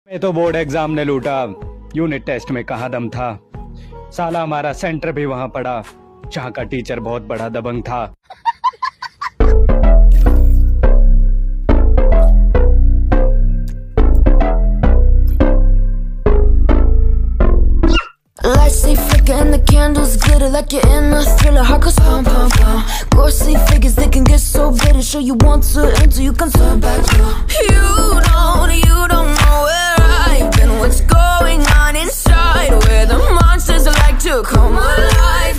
मैं तो board exam ने लूटा, यूनिट टेस्ट में कहाँ दम था। साला हमारा सेंटर भी वहां पड़ा, जहाँ का टीचर बहुत बड़ा दबंग था। Lights they flicker and the candles glitter like you're in a thriller. Heart goes pum pum pum. Ghostly figures they can get so bitter. Show you want to enter, you can turn back now. You don't know where I've been. What's going on inside? Where the monsters like to come alive.